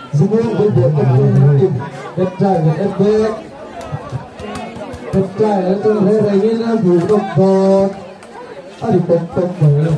Semua berbuat tim Petra dan FB Petra itu hari ini lah bukan bot ada pom-pom boleh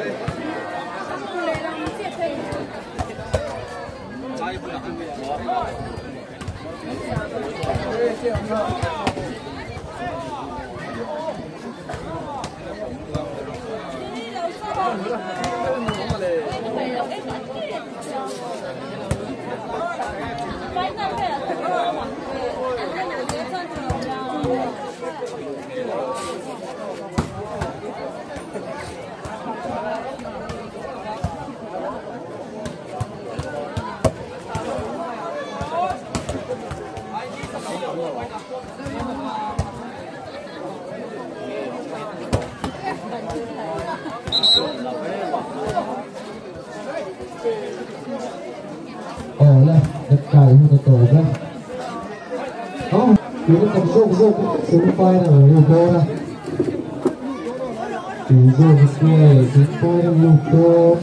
là đất cày không có tổ ra không thì nó cầm rô xuống phai là nhiều cô ra thì rô kia xuống phai là nhiều cô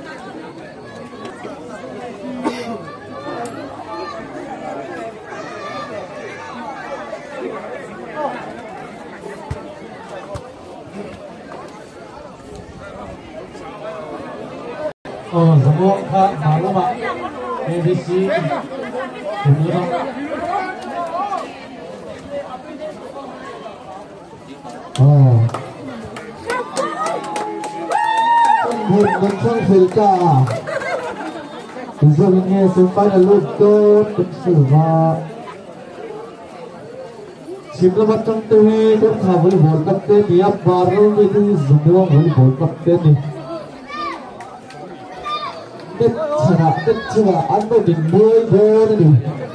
semua kak malu mak ABC ini mak bukan filka ini sumpah lutut bersama Simla macam tu ni tu boleh bol kapten tiap baru itu semua boleh bol kapten ni Kecera anda di boy ni,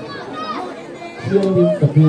siang tapi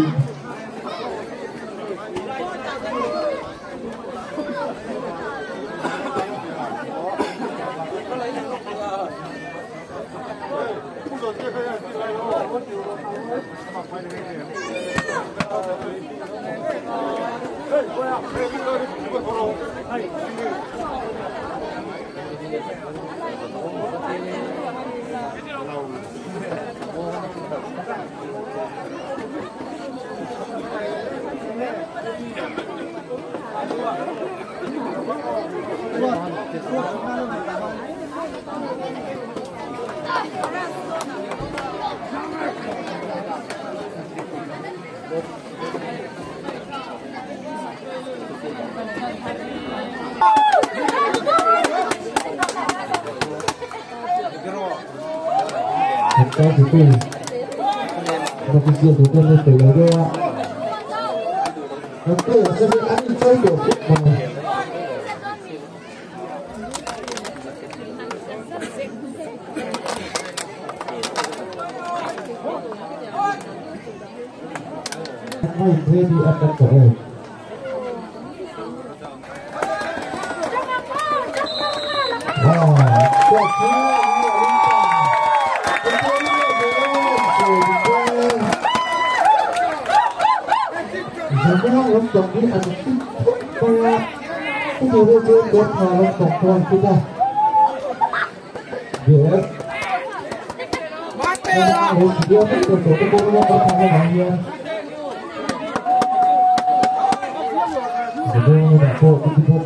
Kita itu, tapi dia itu kan itu dia. Nanti saya akan coba football. Main ready akan terus. Semua untuk ini ada banyak itu dia buat orang kita. Yes. Dia itu betul-betul pertama dia. Betul betul.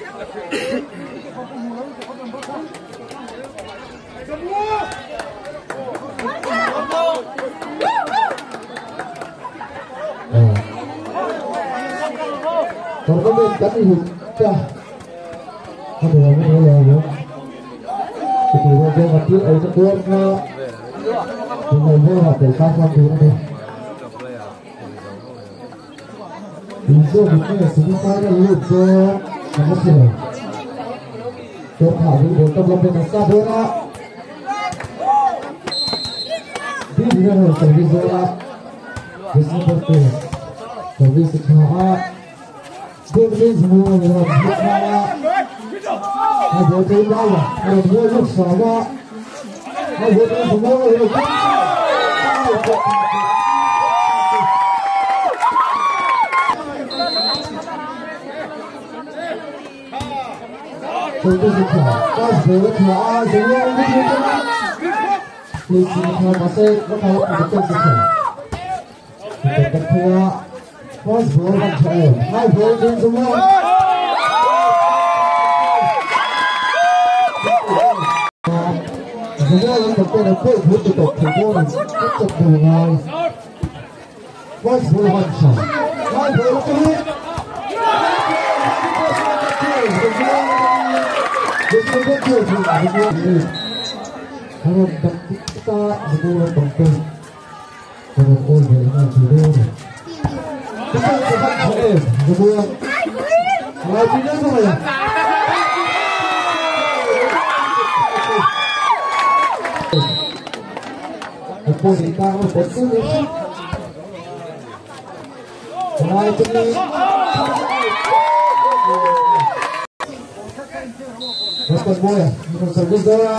Korban tadi sudah ada yang lalu. Ketika dia mati, air keluar ke bawah dari kawasan ini. Bisa bukan semua lupa sama sekali. Terhadap botol lebih besar bola. Dia harus servis bola. Bisa betul. Servis sekarang. Dia semua orang berkata, ada jauh, ada dua orang sama, ada semua orang Tentu saja, pas berkata, semua orang berkata, Please see the Marseille, look out for the position. The player was ball back to air. High ball into one. The ball in the corner, quick with the top, the ball is up to the line. Was ball one shot. High ball to hit. This is a good kill for the Harap kita siguro pagpun kalau all the ina siguro kita sebab saya siguro lagi na saya ako kita ang pagpun lagi ni Oscar Boya service dora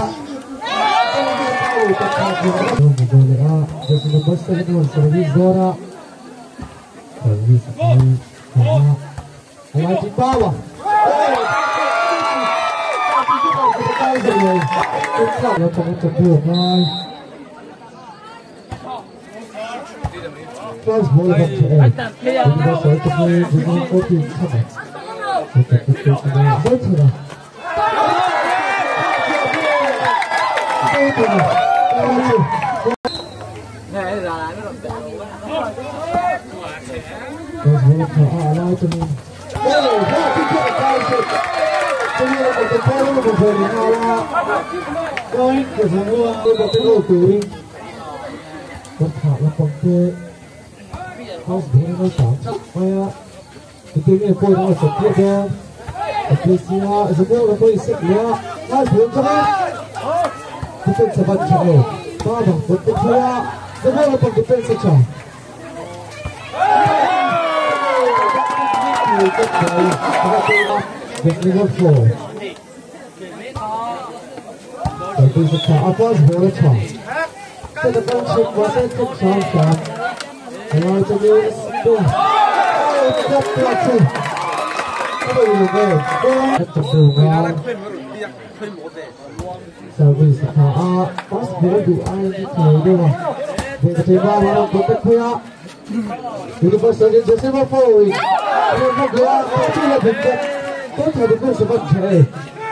Just in the bus terminal, service Dora. Service Almighty Power. First ball back to air. The play within 14 seconds. Defense about to air. Father, with the player, develop defense action. With number 4. So this is a upwards ball attack. So the bunch was a good shot. Allow to use boom. Oh, it's up to 2. Oh, you go. That's a full round. Service first ball to I with the team around the player. To the first service, the silver forward. Don't have the first of all today.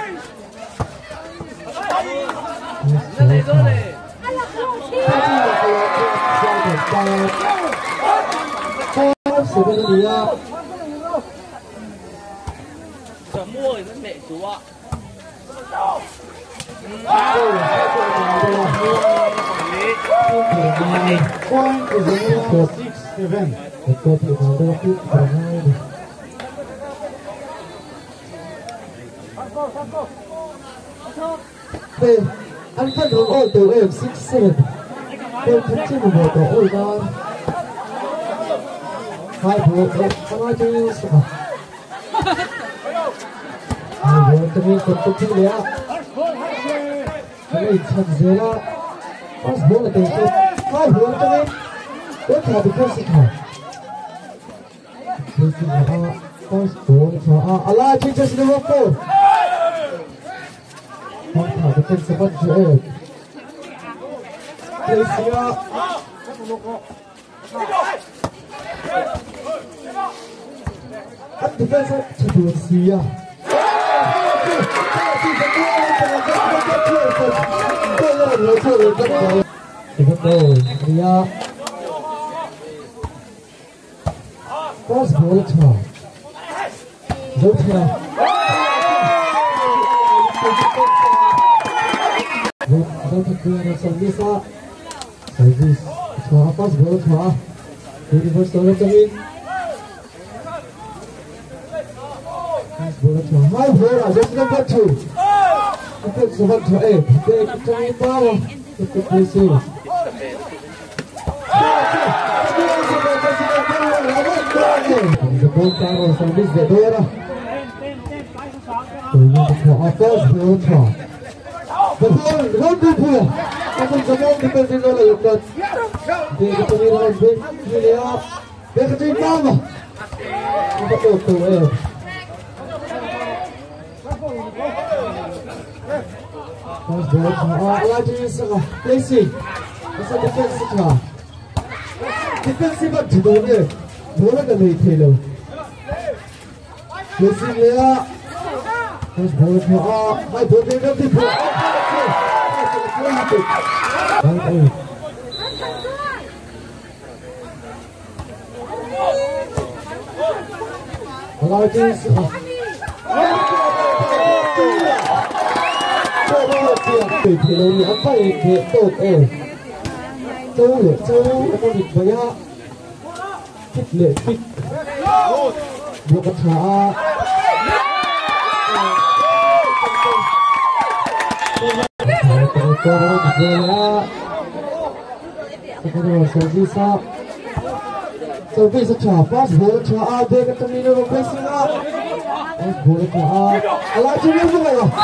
Anh phân đấu ôi từ em 6-7. Tôi thật chứ một bộ tổ ôi đó. Hai bộ em không ai cho yêu sao. Hai bộ cho mình còn tốt chứ lẽ. Cái này thật dễ là. Pas bộ là tình sự. Hai bộ cho mình. Tốt là được cơ sự thật. Thế thì là pas bộ cho Allah teaches number 4. Contra defensive one to air. Placia. At defensive to Placia. First ball to Zotia. Don't clear service to first ball to the first ball to high ball just number 2. Defense one to 8. They can power to place it. The ball down service the door. First ball to the ball, don't be poor. I think the ball depends on the blood. They get to be on big, really up. They can take mama. The ball to air. Pass ball to Aladdin Placing. It's a defensive. Defensive up to the ball at the late tailor. Placing there. Pass ball to my ball to the people. Aladdin thì lâu nữa phải thể tốt châu lửa châu con vịt với thích lệ thích được bắt thả so vi sa cha pass ball cha de ka tamino ro pressing up pass ball cha ala chi ni mo ya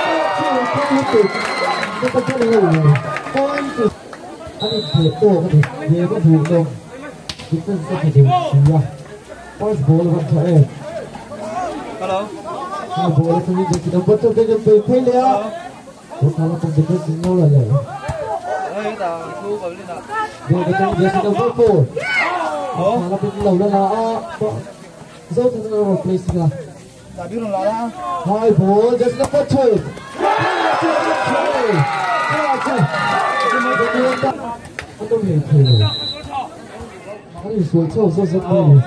cái con chơi này con thì anh thì tổ cái gì về cái vụ đâu chúng ta sẽ phải điều chỉnh ra pass ball vẫn chơi hello pass ball thì mình chỉ bắt cho cái về thế này á chúng ta là không thể cái gì đâu là này ơi ta thu vào lên nào về cái gì sẽ đâu có ball là bên đầu là dấu cho nó replace ra đã biết rồi là hai ball just là bắt chơi anh đâu hiểu thề anh đi xuống châu sâu rất nhiều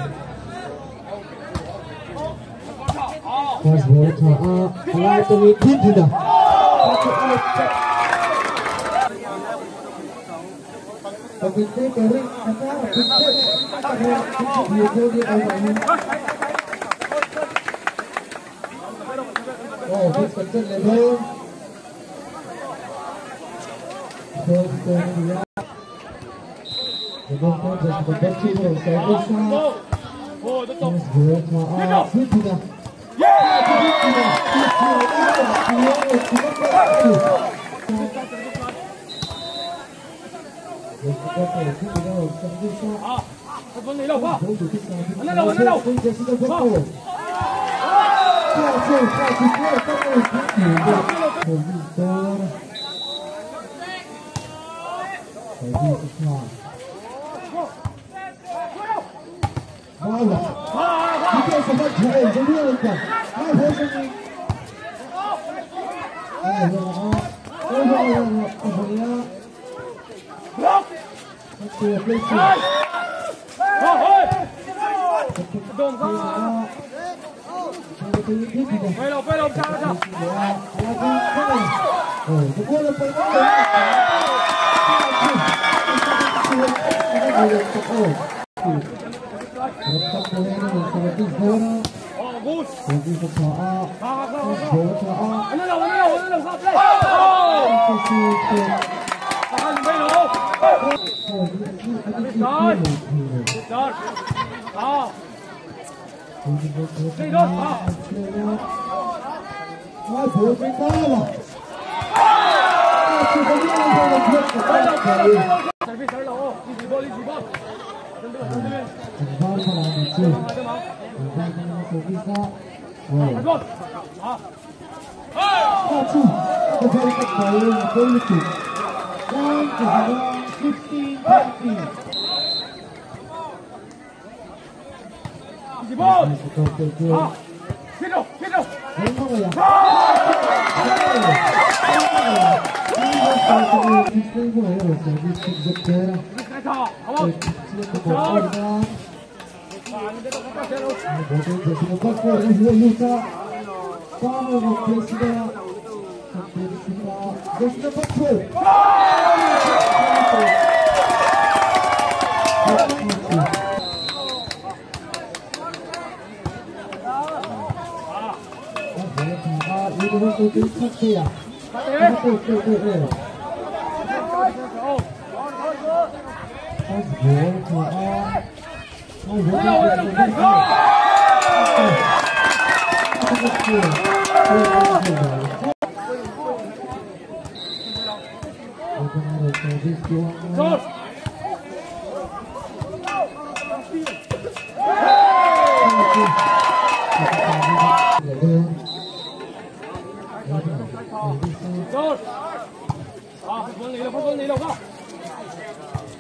pass ball cho lại tôi nghĩ tiếp thì nào vì thế cái ring anh ta là chính xác nhiều hơn như anh vậy cái phần chân lên hơn rồi rồi ya Vamos fazer o batido no serviço. Vamos ver a Vitina.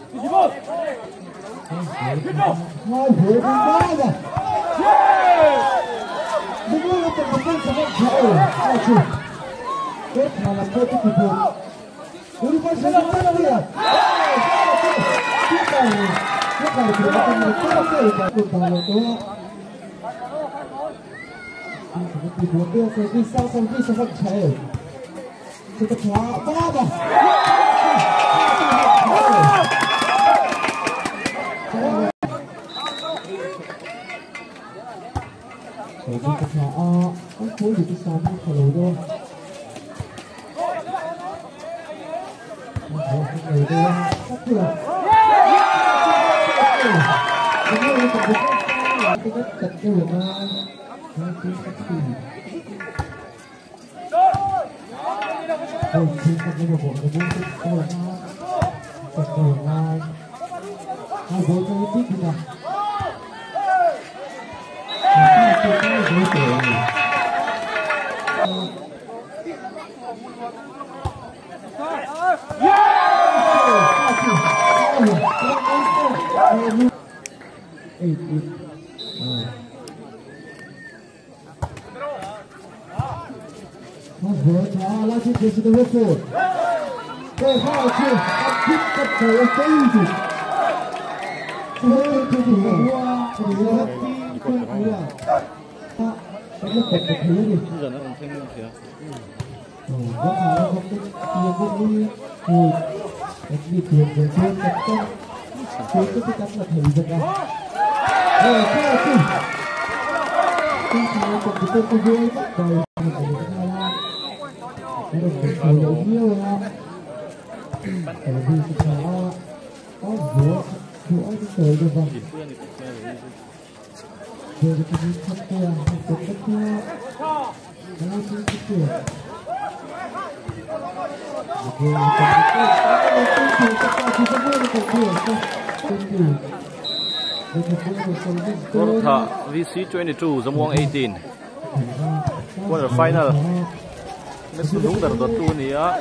Gorkha VC22 Zamwang 18 quarter final Mesulung dar tu ni ya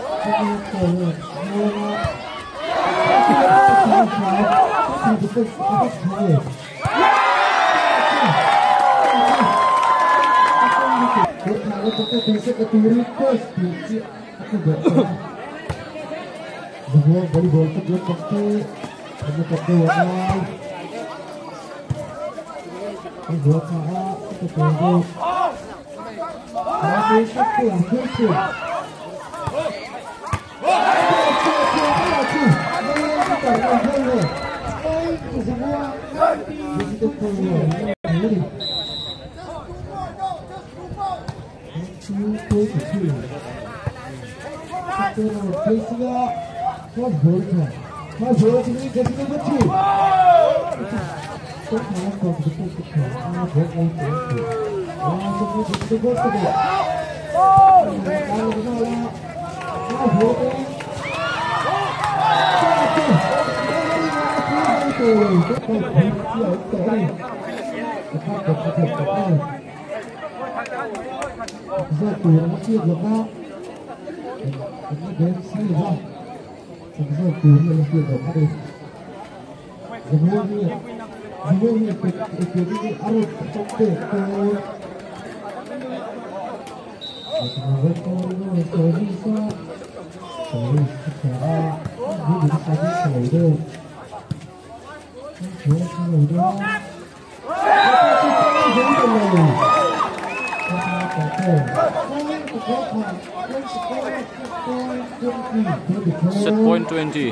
set point 20.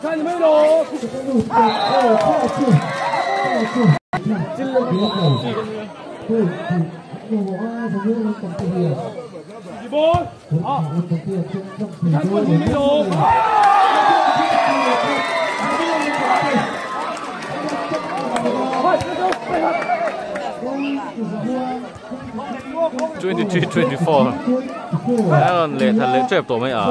看你们喽。几波？好，看过去没有？ 23-24 แล้วเลทเลเจ็บตัวไม่อ่ะ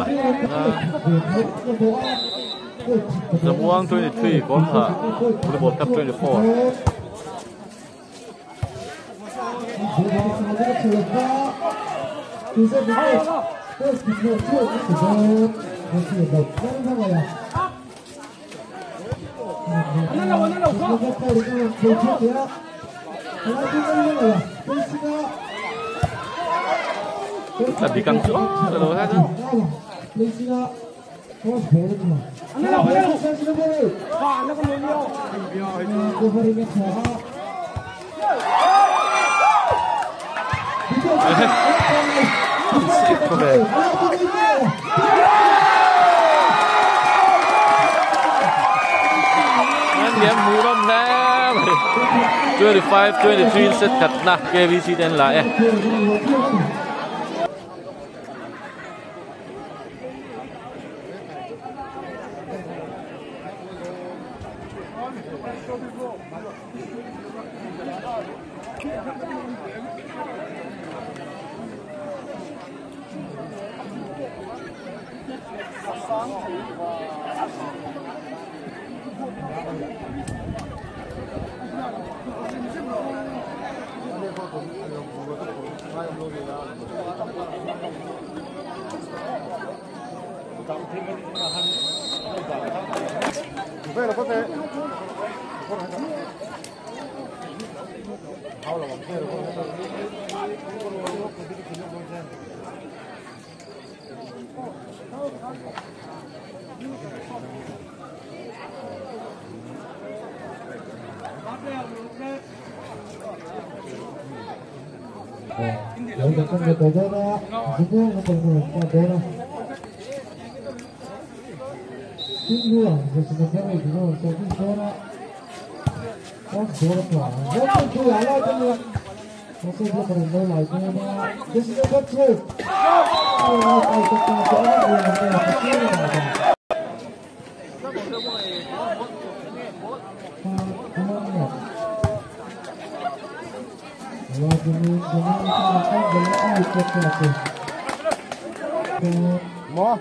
สมวง23ก้อนผ่าระบบกับ24 Tadi kang chỗ rồi hết á. Điểm mũ đông nè. 25-23 set thật na KVC den lại. 여기가 좀 더 되나? 누구 같은 거 되나? 친구야, 이제 생각이 들어. 저기 되나? 저렇다. 저렇게 그 알아주는 어떻게 그런 걸 알고나? 대신에 같이. 뭐?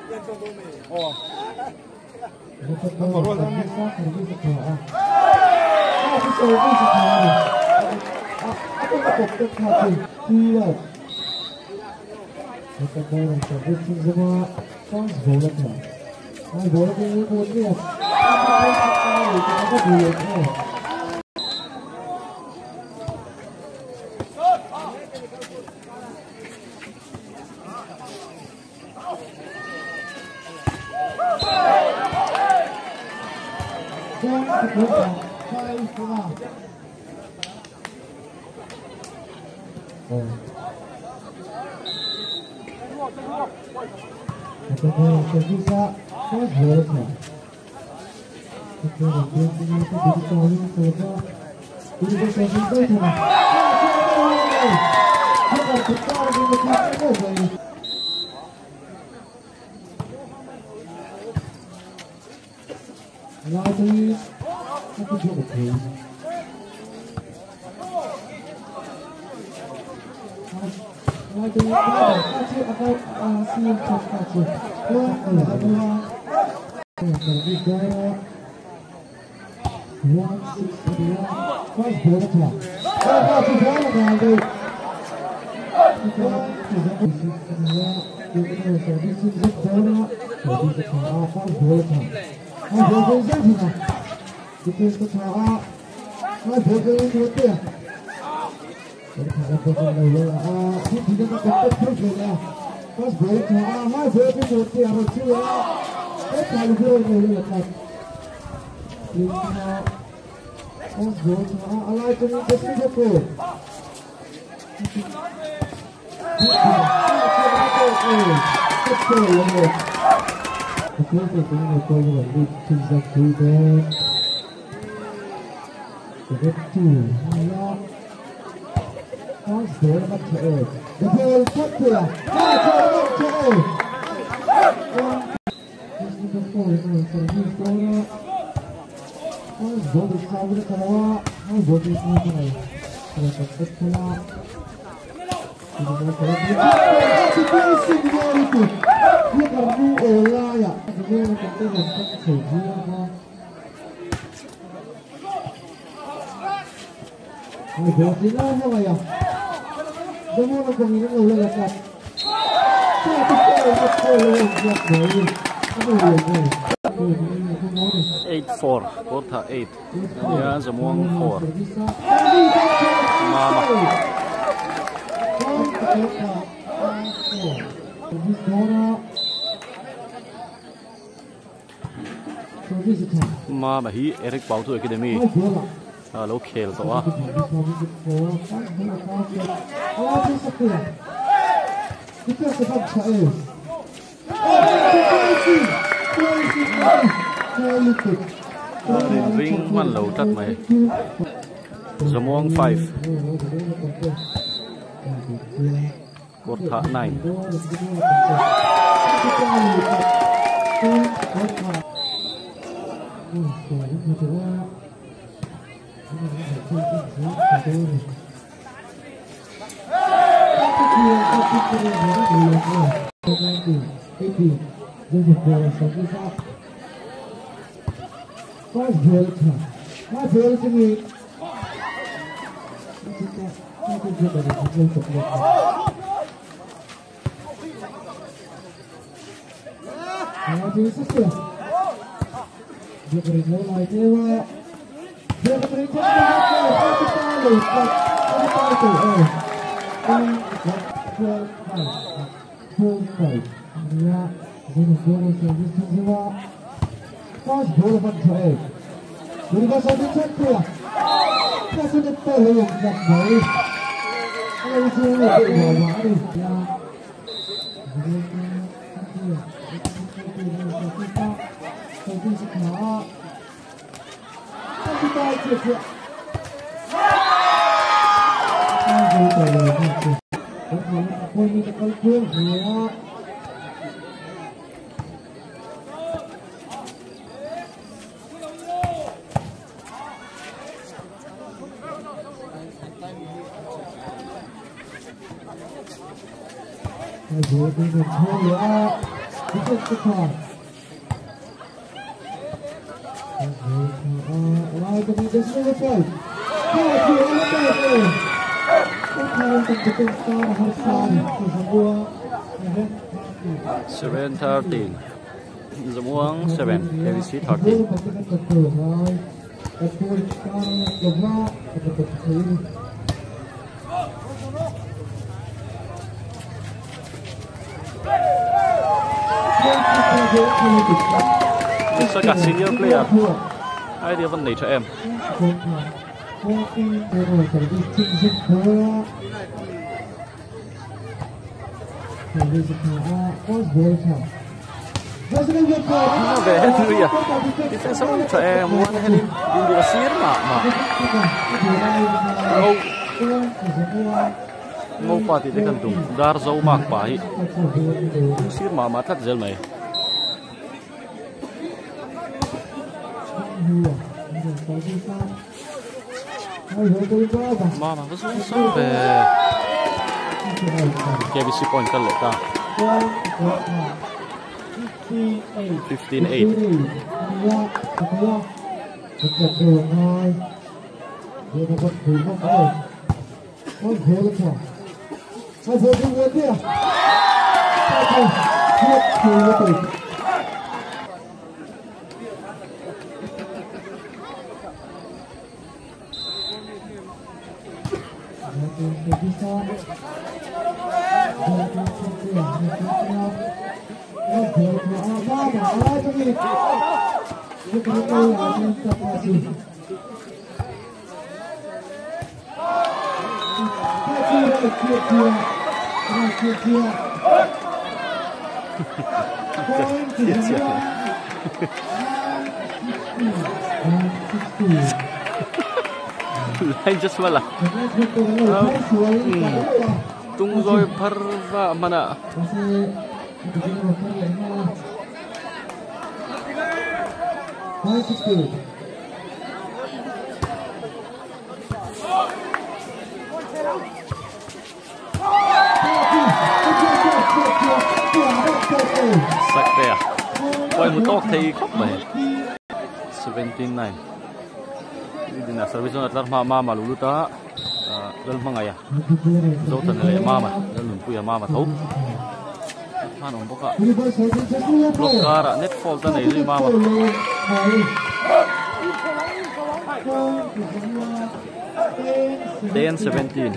cuối cùng cũng là tôi vẫn đi trình dọc thứ thế cái chủ là có số bắt chạy cái ball thoát kìa hai chơi bắt chạy cái ball này sẽ đi qua rồi đi sau cái đó rồi đi sau cái này rồi tập cái là cái còn vu ở lại à cái này là cái làm cách xử lý ha ai bộ gì nữa không vậy à đúng không có những người là cái Eight four, quarter 8. Yeah, Zamboanga 4. Mama. Mama hi Eric Bautu Academy. Hello, khel to a. Ring man low tat mai. Zamboanga 5. Quarter 9. Seven 13. Zamboanga 7. KBC 13. Sơ cả senior player. Ai đưa vấn đề cho em. Nó về hết rồi à? Thì phải sống cho em muốn hay đi đi xiên mà. Ngô pa thì kan tum dar zo mak pa hi xiên mà thắt zel mày. Mama có xuống về KBC point kan lệ ta 15-8. Lain just malah. Tung rồi parva mana. Sạch đây à? Quay một tóc thì khóc mày. 79-9. Ini na service na tar mama lulu ta dal mangaya. Zo tan le mama dal puya mama thau. Han on boka. Blockara net fault ta nei ri mama. Then 17.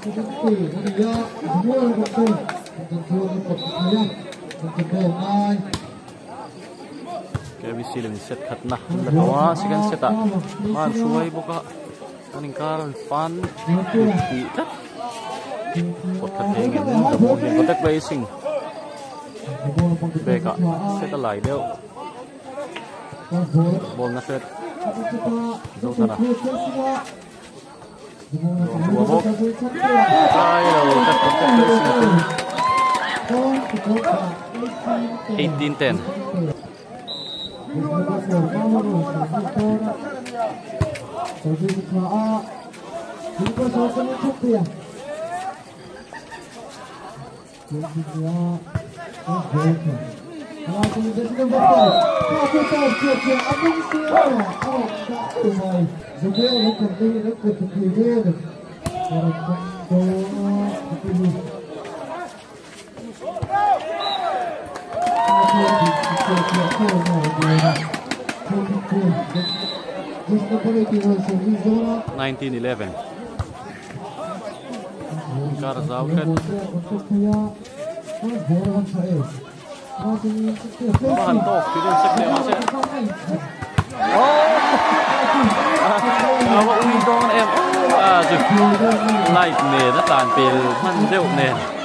Kami silim set khatna lawa second set a man suai boka aning karan fan ti tat pot khateng en mo ni contact racing beka set lai deu ball na set zo tana dua bok ai lo tat contact racing 18-10. (19-11). Karzau kan. Bahan tok tidak sekali masih. Awak untung em. Light nè, nó tàn pil man đeo nè.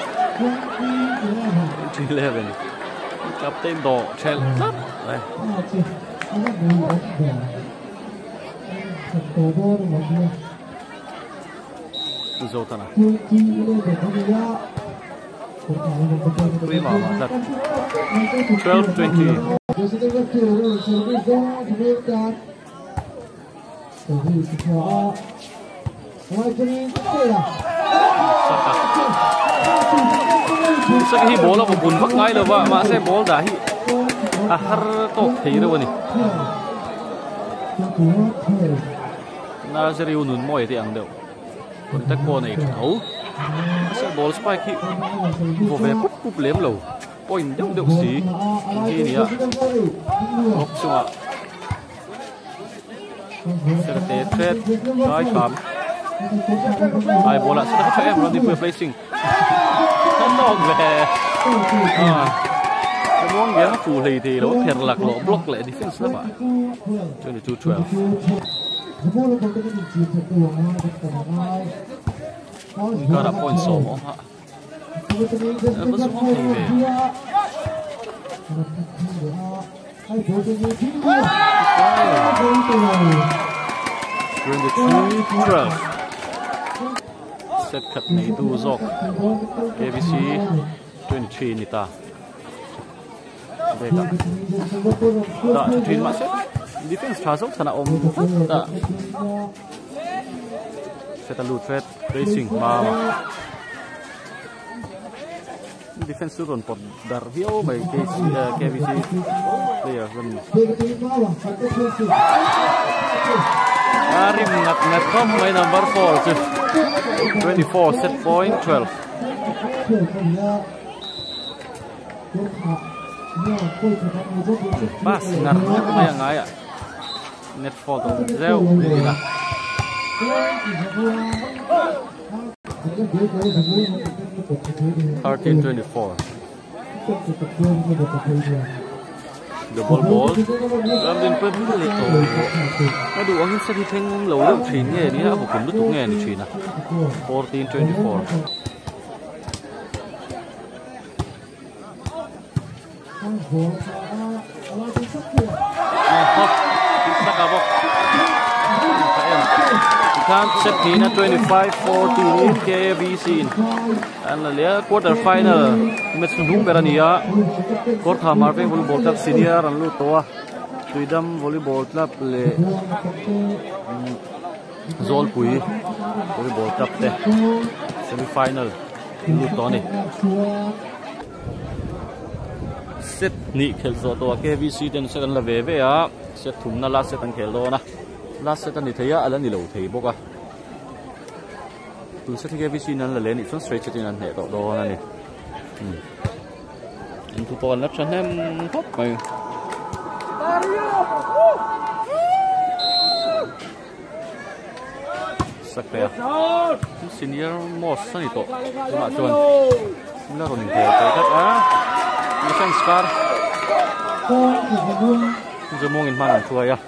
11. Captain đỏ treo lắm. Đây. Zoltana. Prima dat 12-20. Sa hi bola ko bun phak ngai lo wa ma se bol da hi a har tok thei lo ni na se riu nun moi ti ang deu kon tak ko nei thau se bol spike hi vo ve pup pup lem lo point deu deu si ki ni a ok sunga se te tret kai kam ai bola se ta em ron di placing nong về cái món gì nó phù lì thì nó thiệt lạc lộ block lại defense đó bạn cho nên 2-12 có đã point số hả nó số thì về 22-12 set cut này tu dọc KBC 23 nita beka da twin ma set defense thasok thana om da set a loot threat racing ma defense tu ron pot dar vio by KBC player run Arim ngat kom may number 4 24 set point 12 pas ngar may ngay ạ net fall to zero đi là 13-24 double ball làm đến quên mất lệ tổ nó đủ anh sẽ đi thanh lâu đâu chín nghề đi ha một cuốn đứt thuốc nghề đi chín à 14-24 Sakabok. Kan set ni na 25-14 KBC. An la lia quarter final match nung berania. Kortha Marvin Volleyball Club Senior an lu toa. Tuidam Volleyball Club le Zolpui Volleyball Club te semi final lu to ni. Set ni khel zo to KBC ten second la ve ve a set thum na last set an khel do na. Last set ani theya ala ni lo thei boka tu set KBC nan la len ifan straight set nan he to do na ni in tu pon lap chan hem hop mai sakya senior most ani to ma chon la ron ni the kat a defense car Jomong in man thua ya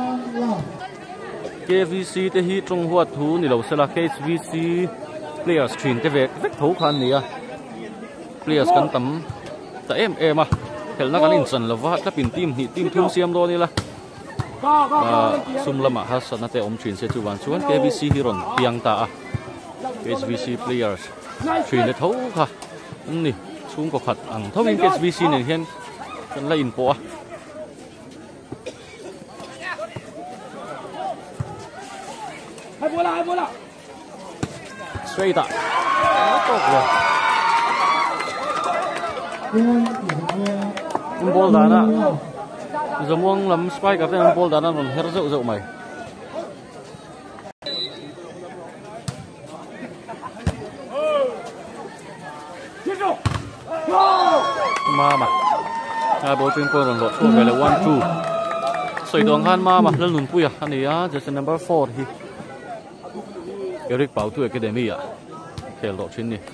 KVC te hi trong huat thu ni lo sela KVC players screen te vek tho khan ni a players kan tam ta em a khel na kan in chan lova ta pin team thum siam do ni la sum lama ha sana te om chin se chu wan chuan KVC hi ron piang ta a KVC players screen te tho kha ni chung ko khat ang thawin KVC ni hian kan la in po a Hai bola. Straight up. Ball dana. Zamong lam spike up then ball dana on her zau mai. Mama. Ball ping pong on lot. Về là 1-2. Soi dong han mama lên lùn pui à. Anh ấy just number 4 hi. Eric Bảo tu Academy à, khel độ trên này.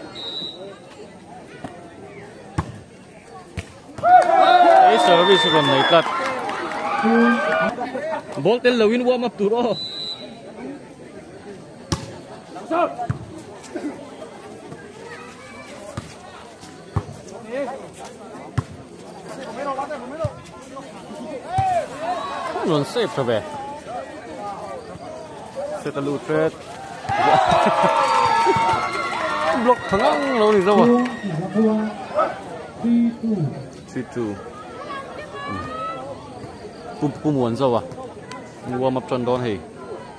Cái service from này cắt. Ball tên là win warm up tu đó. Luôn save thôi về. Set a loose thread. Block thằng ăn lâu đi đâu à? 3-2. Pum muốn đâu à? Warm up chân đón hì.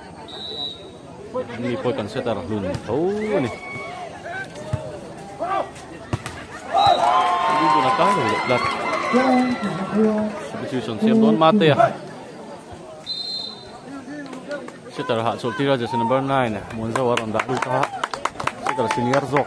Ni poi kan set ara lun. Thấu ni. Đi tu nak cái rồi lật. Substitution siam đón mate à? Setter hat soltira jersey number 9 Monza war on da ulta setter senior zok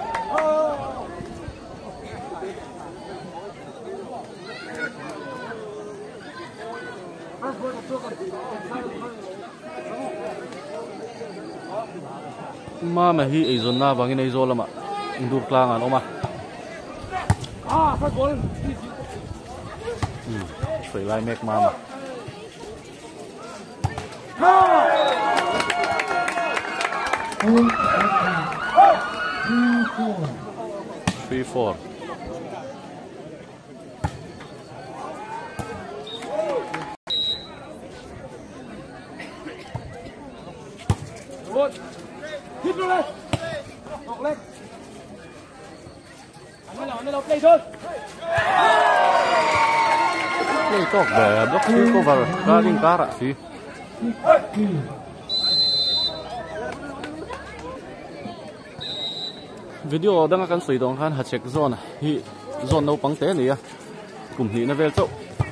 ma hi izonna bangin izolama indur klangan oma First ball. soi lai mek mama 3-4. Một. Hít luôn lên. Ngọc lên. Anh lên play thôi. Play talk về block two cover guarding cara si. Video đang akan soi dong khan ha check zone hi zone no pang te ni a kum hi na vel chau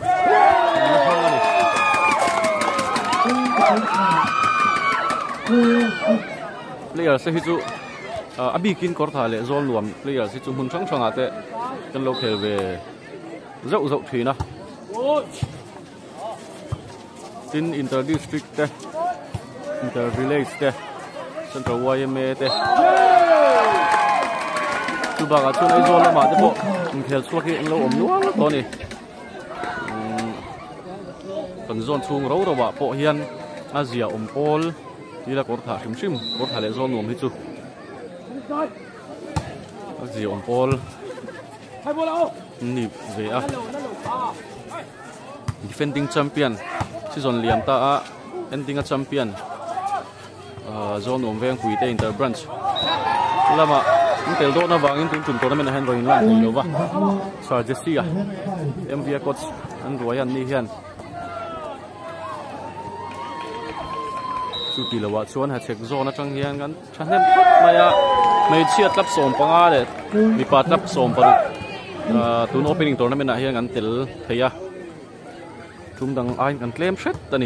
player se hi chu abi kin kor tha le zone luam player se chu mun chang chang ate kan lo khel ve zau thui na tin inter district te inter village te central YMA te tu baga tu nei zone ma te po khel chuak hi lo om nuang to ni kan zone chung ro ro wa po hian azia om pol ti la kor tha shim kor tha le zone nuam hi chu azia om pol Hai bola. ni về à defending champion season liam ta ending a champion zone om veng pui te inter branch lama tel do na wangin tum tournament hen roin lan lo wa sar jesi a mv coach an royan ni hian chu ti lawa chuan ha chek zone atang hian kan thanem maya mai chia tlap som panga le mi pa tlap som paru tun opening tournament a hian an tel theya tum dang ain kan claim shet tani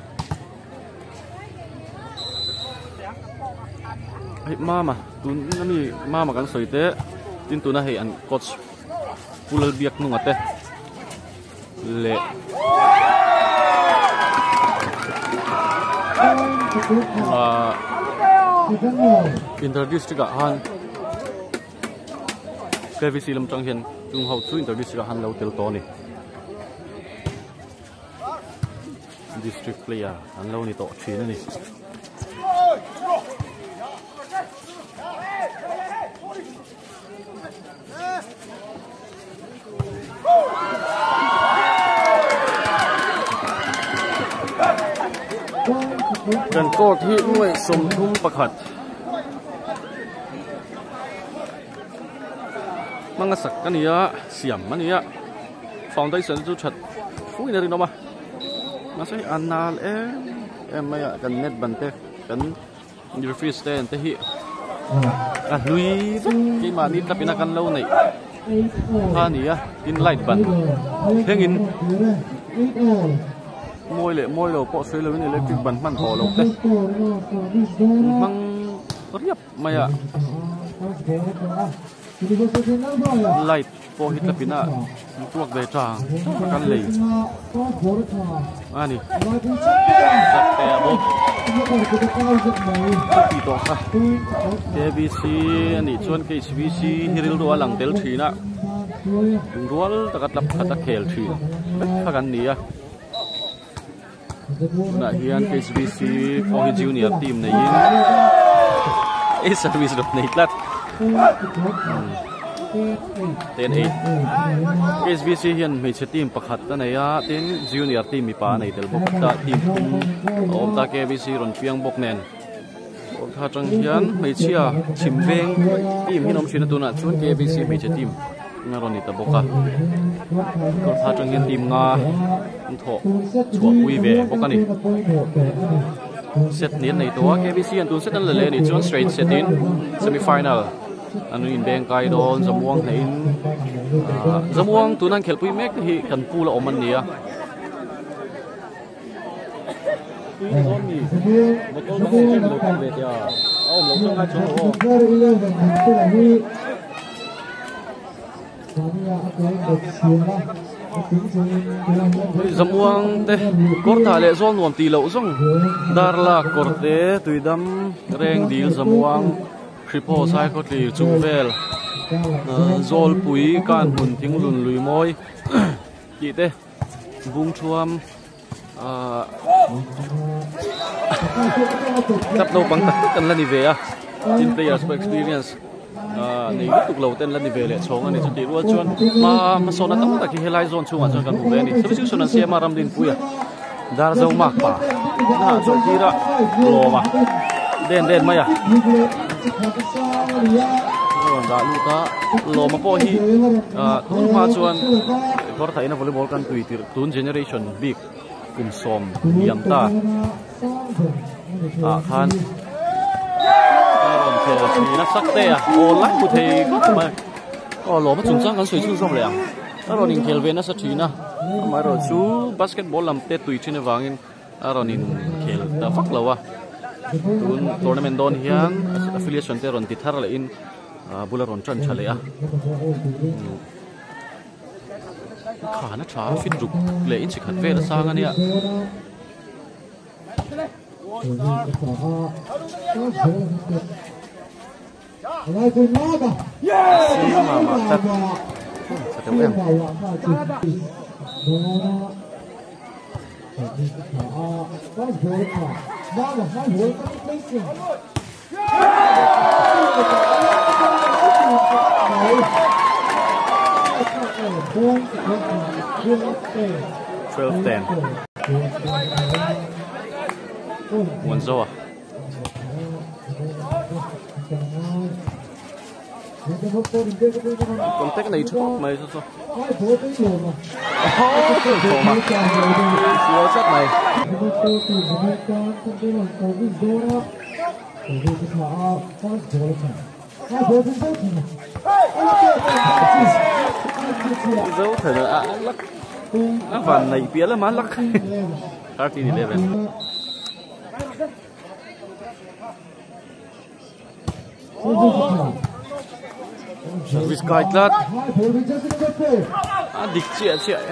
mama tun nami mama kan soite tin tuna hei an coach pulal biak nungate le inter-district han KVC lam chang hian tung ho chu inter-district han lo tel to ni district player han lo ni to thina niกันโกที่หน่วยสมทุมประคัดมังสักกันนี้เสียมมันนี้ฟาวเดชั่นจุดชัดฟุ้งนี่รึเปล่ามาใช้อันนาลไม่กันเน็ตบันเตกันยูฟรีสเตนเตหิลุยกี่มานิดแต่เป็นกันเล่าในท่านี้กินไลท์บันเพ่งอินมวยเลยพอซื้อเลยนี่เล็กจิบันมันพอลงเต้มังเรียบมาไล่พอฮิตละปีน่ะตัวเดจางกันเลยอันนี้สักแต่บุกตีต่อค่ะ KBC อันนี้ชวน KBC ฮิริลรัวหลังเดลทีน่ะรัวตะกัดรับตะเคลทีถ้ากันนี้nah hian KCBC Pohi Junior team na yin service dot na itlat 10-8 KCBC hian mai che team pakhat ta nei a ten junior team mi pa nei tel bok ta team om ta KCBC ron piang bok nen ok tha chang hian mai chia chimveng team hinom china tuna chun KCBC mai che team ngaron ni ta boka ko tha chang hian team nga tho chua pui ve bokani set nin nei to KBC an tun set an le ni chuan straight set in semi final anu in beng kai don zamuang na in zamuang tunan khel pui mek hi kan pula oman nia botol bang chen lo kan ve tia om lo chang ha chung o zamuang te korta le zol nuam ti lo zong darla korte tuidam reng dil zamuang kripo sai ko ti chungvel zol pui kan hun thing lun lui moi ki te bung thuam tap lo bang tak kan la ni ve a team players experience nei tuk lo ten la ni ve le chong ani chu ti ro chuan ma sona tam ta ki helai zone chunga chuan kan bu ve ni substitution an siama ram din puya dar zo mak pa na zo tira lo ma den maya da lu ta lo ma po hi tun ma chuan kor thaina volleyball kan tuitir tun generation big kum som yam ta khan na sắc te online một thầy có mà lo mà chúng sang kan soi chu som le aron in khel ve na sa thina ma ro chu basketball lam te tui chine wangin aron in khel ta fak lawa tun tournament don hian affiliation te ron ti thar le in bularon chan chale a khana tha fit ruk le in chi khat ve la sang ania 12-10. Wanzo à. Contact này trước mày sao? Khổ mà. Siêu set này. Dấu thời là lắc. Và này phía là má lắc. 13-11. Service card lát. Địch chị em.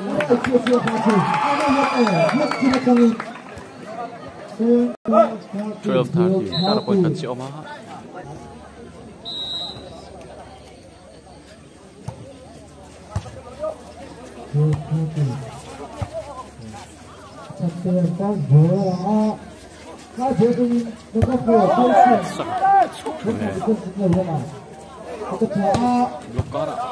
12-13. Đã là point cận triệu mà. Lúc có đó.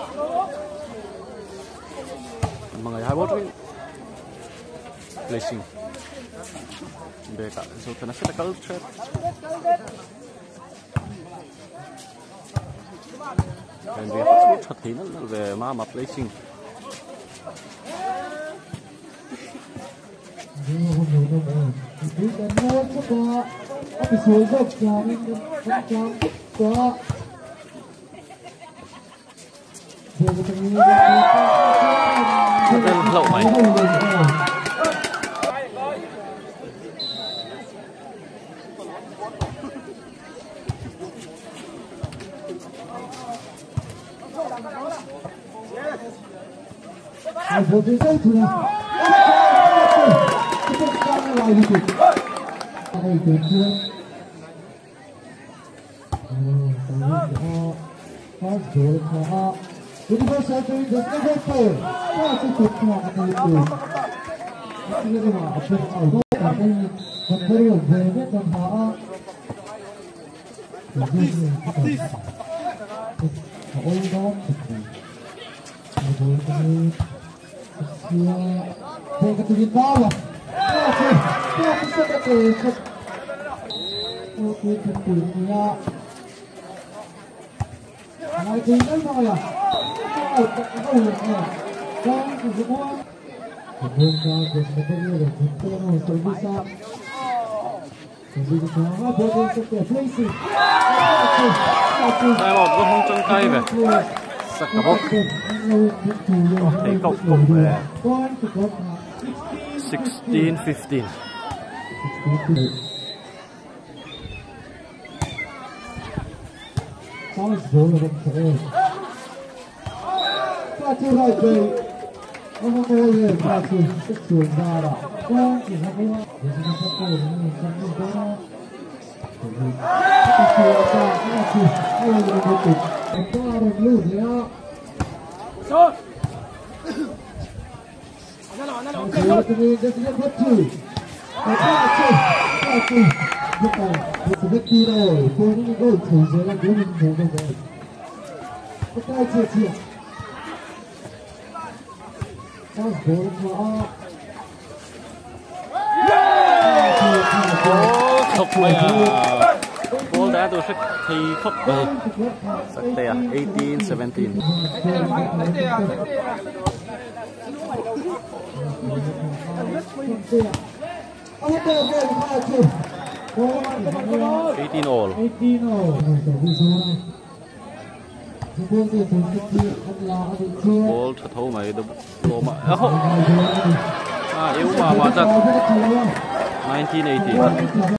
Mga 21 rin. Placing. Beka. So tana sila culture. And we have to chat hinal về mà placing. Lậu mày. Đây một cái không chân cây về sạc cả bốc thấy cộng về 16-15. Khóc mày à. Ball đá tôi sẽ thi khóc về sắc tè 18-17. Eighteen all. Ball thật thấu mày đâu lỗ mà. Yếu mà chắc 19-18.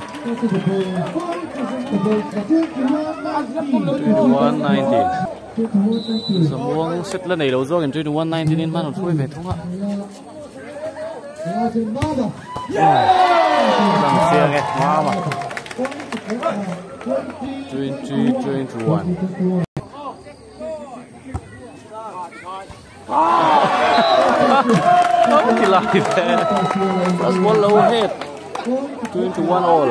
21-19 Samuang set lên này đầu dog in 21-19 nên man thôi về không ạ. Đằng xe nghe hoa mà 20-21 How did like that? That's one low hit. 21 all.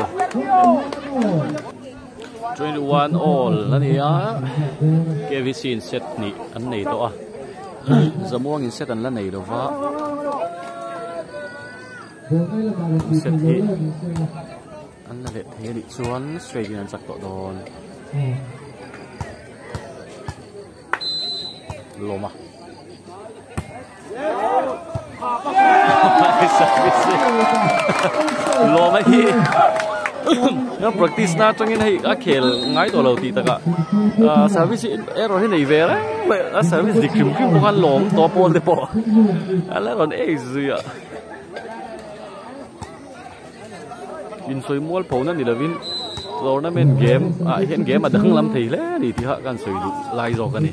21 all. Nani ah? KVC in set ni an nei to ah. Zamuang in set an la nei do va. Set hi. An la le the ni chuan straight in an sak to don. Loma. Lo mai hi nó practice na trong cái này các khel ngay tổ đầu thì ta cả service error thế này về đấy service thì kiếm kiếm một con lỏng to pol để bỏ là còn ấy gì ạ in soi mua phổ nên thì là vin rồi nó men game hiện game mà đừng làm thì lẽ thì họ cần sử dụng lại rồi cái này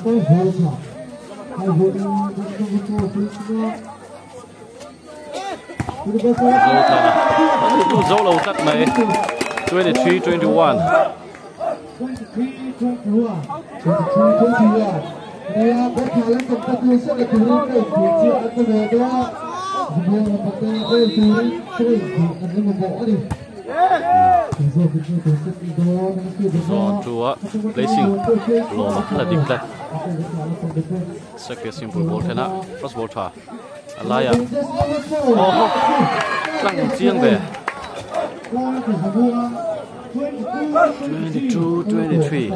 dấu lâu cắt mày 23-21 Rồi chúa placing lô mà là đỉnh đấy second simple ball thế nào first ball thả lại à lăng chiêng về 22-23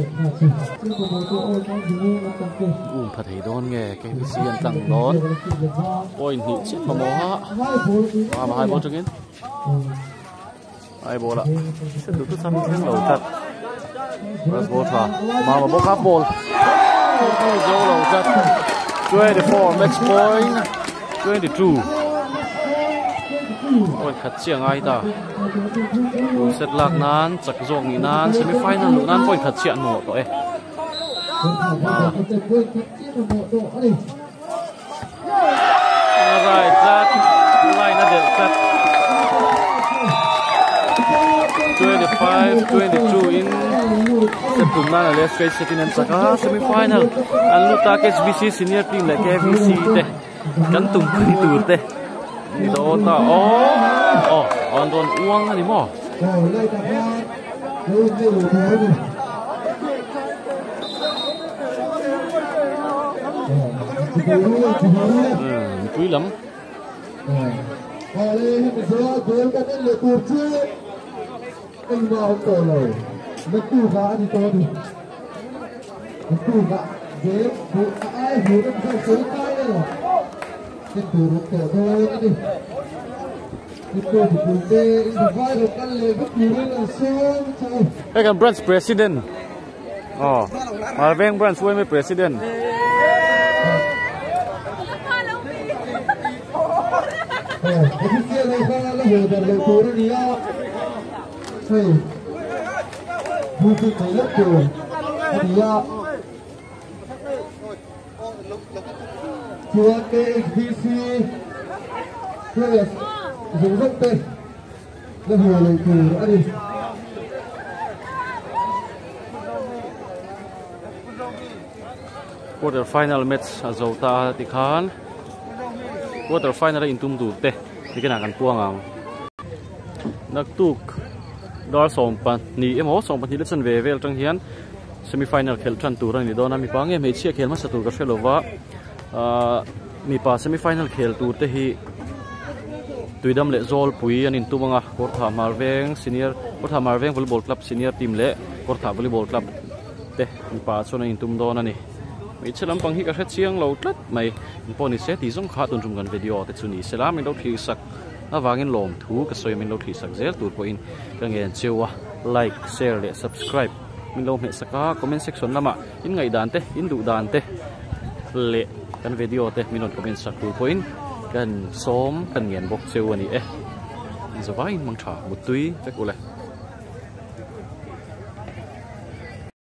phát thấy đón nghe cái vị trí tăng đón ôi nhị chết mà mò mà hai ball cho kiến hai ball ạ sẽ được xăm thêm đầu chặt first ball thả mà ball half ball dấu đầu chặt 24 match point 22 ôi khát chiang ai ta set lạc nan chắc rong ni nan semi final lu nan point khát chiang nổ to right that line at that 25-22 in September na left straight set in saka semi final an luta KSBC senior team le KVC te kan tum kri tur te ni do ta on don uang ani mo quý lắm anh vào cổ lời nó tu phá thì to đi nó tu phá dễ phụ ai hiểu được sao số tay đây rồi cái tủ nó cổ thôi đi cái tủ thì tủ tê cái vai được căn lề bất kỳ là sao trời cái con branch president mà ven branch với mấy president cái kia này ra là hồi đợt lề tủ đi á hey, vui tươi thấy lớp trường, thì chùa KXVC, thuê dùng dốc tên, nó vừa lời từ đã đi. Quarter final match Azota Tikhan. Quarter final in tum te, thì cái nào cần puang ang. Nak tuk đo sòng pan ni em hó sòng pan ni lesson về về trong hiến semifinal khel tran tur ani do na mi pa nge me chia khel ma sa tur ka felova mi pa semifinal khel tur te hi tuidam le zol pui anin tumanga Kortha Marveng senior Kortha Marveng volleyball club senior team le Kortha volleyball club te mi pa chona in tum don ani mi chelam pang hi ka khat chiang lo tlat mai poni se ti zong kha tun rum gan video te chuni selam in do thi sak avangin lom thu ka soi min lo thi sak zel tur po in ka ngen chewa like share le subscribe min lo me saka comment section lama in ngai dan te in du dan te le kan video te min on comment sak tur po in kan som kan ngen bok cheu ani zavai mang tha mutui vek ule